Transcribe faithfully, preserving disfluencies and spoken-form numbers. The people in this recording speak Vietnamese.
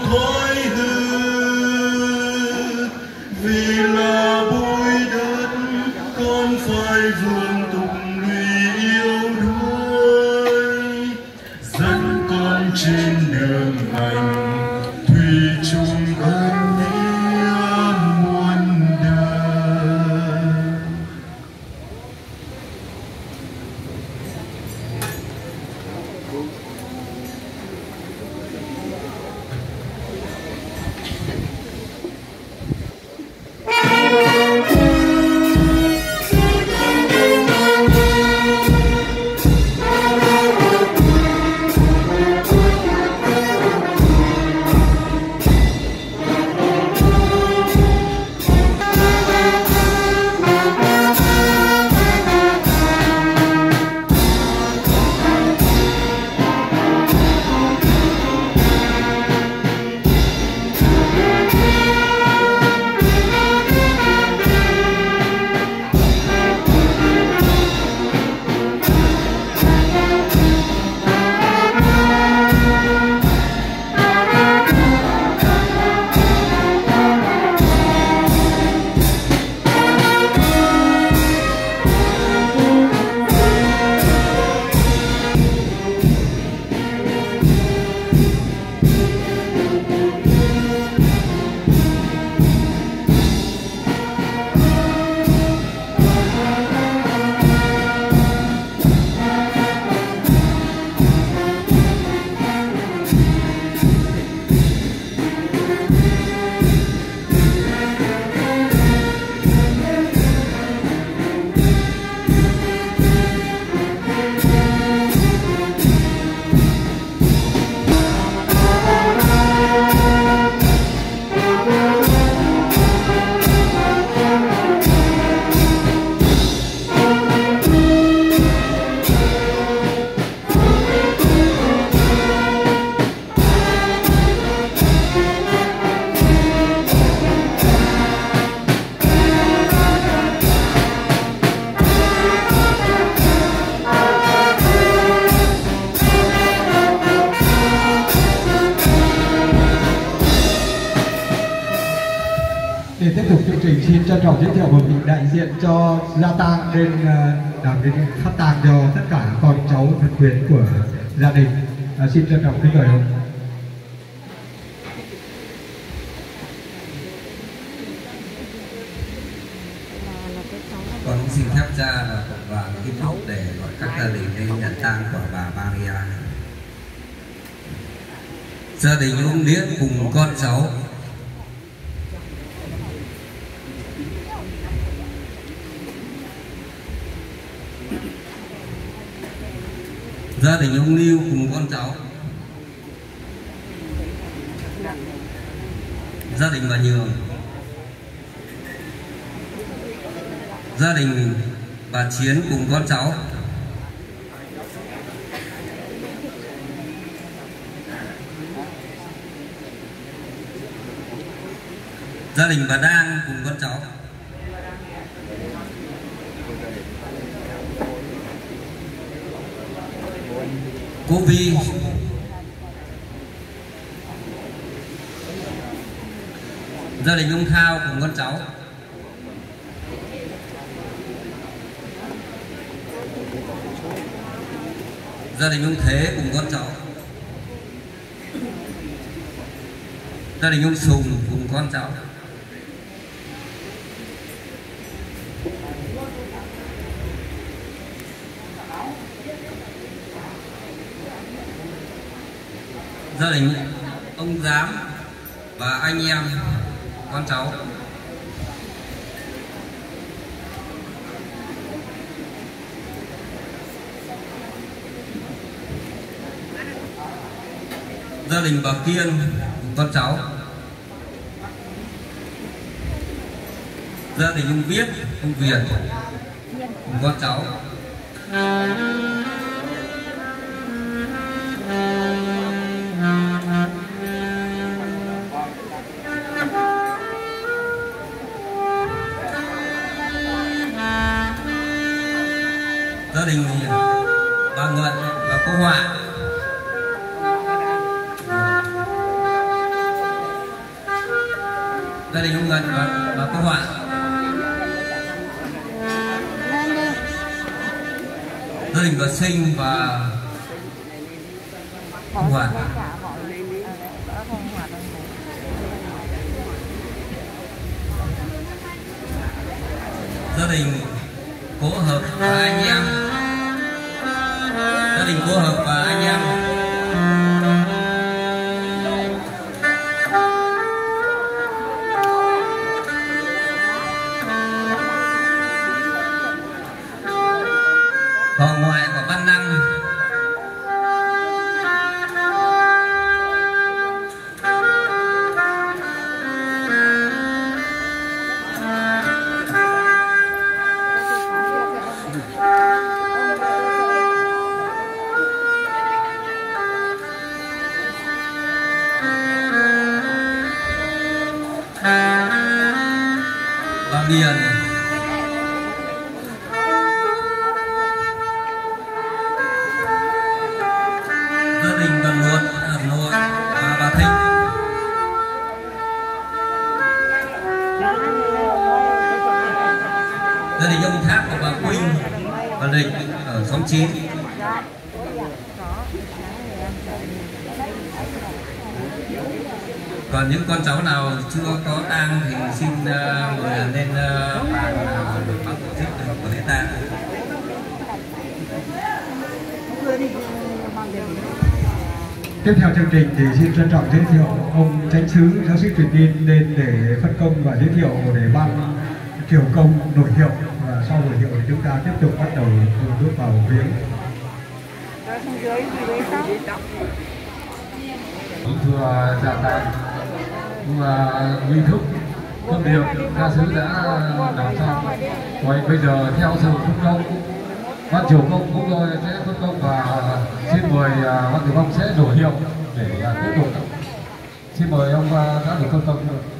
khói hư, vì là bụi đất con phải vươn tụng lụy yêu đuối, dẫn con trên đường lành thủy chung ơn nghĩa muôn đời. Để tiếp tục chương trình, xin trân trọng giới thiệu một vị đại diện cho gia tang bên đảm đến phát tang cho tất cả con cháu thân quyến của gia đình. À, xin trân trọng kính mời ông. Con xin phép ra là và kim phúc để gọi các gia đình lên nhận tang của bà Maria. Gia đình ông Điễn cùng con cháu, gia đình ông Lưu cùng con cháu, gia đình bà Nhường, gia đình bà Chiến cùng con cháu, gia đình bà Đang cùng con cháu, cô Vi, gia đình ông Thao cùng con cháu, gia đình ông Thế cùng con cháu, gia đình ông Sùng cùng con cháu, gia đình ông Giám và anh em con cháu, gia đình bà Kiên cùng con cháu, gia đình ông Viết, ông Việt cùng con cháu, gia đình bà Ngân và cô Họa, gia đình ông Ngân và, và cô Họa. Gia đình bà Sinh và cô Họa. Gia đình Cố Hợp và anh em. Gia đình Cố Hợp và anh em. Họ ngoại của Văn Năng. Bà Miền. Gia đình bà Luột, bà Luột và bà Thịnh. Gia đình ông Thác và bà Quỳnh, bà Lịch ở xóm chín. Còn những con cháu nào chưa có tang thì xin uh, mời lên uh, bàn uh, ban tổ chức của lễ tang. Tiếp theo chương trình thì xin trân trọng giới thiệu ông Chánh sứ giáo sĩ Truyền Tin lên để phân công và giới thiệu để ban triều công nổi hiệu, và sau nổi hiệu thì chúng ta tiếp tục bắt đầu bước vào viếng. Thưa gia tài và nghi thức công việc gia sứ đã làm xong. Vậy bây giờ theo sự phân công, ban triều công cũng tôi sẽ phân công và xin mời ban triều công sẽ nổi hiệu để tiếp tục. Xin mời ông đã được phân công.